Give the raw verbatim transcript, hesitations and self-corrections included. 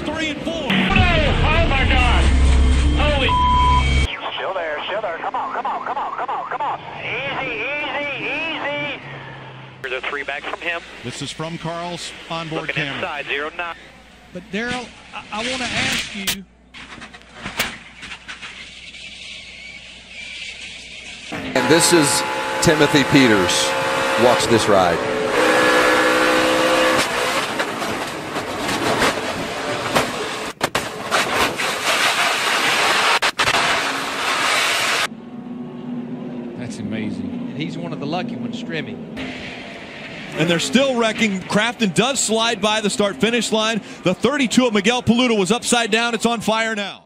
three and four. Oh, oh my God. Holy. Still there, still there. Come on, come on, come on, come on, come on. Easy, easy, easy. There's a three back from him. This is from Carl's onboard Looking camera. inside, zero nine. But Daryl, I, I want to ask you. And this is Timothy Peters. Watch this ride. That's amazing. And he's one of the lucky ones, Strimmy. And they're still wrecking. Crafton does slide by the start-finish line. The thirty-two of Miguel Paludo was upside down. It's on fire now.